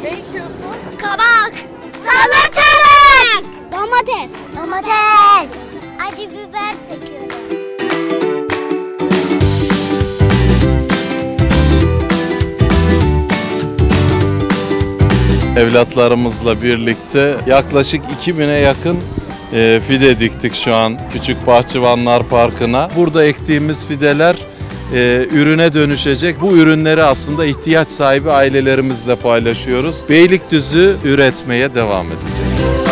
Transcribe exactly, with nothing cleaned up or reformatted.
Ne ekiyorsun? Kabak. Salatalık. Domates. Domates. Acı biber sekiyorum. Evlatlarımızla birlikte yaklaşık iki bine yakın e, fide diktik şu an Küçük Bahçıvanlar Parkı'na. Burada ektiğimiz fideler e, ürüne dönüşecek. Bu ürünleri aslında ihtiyaç sahibi ailelerimizle paylaşıyoruz. Beylikdüzü üretmeye devam edecek.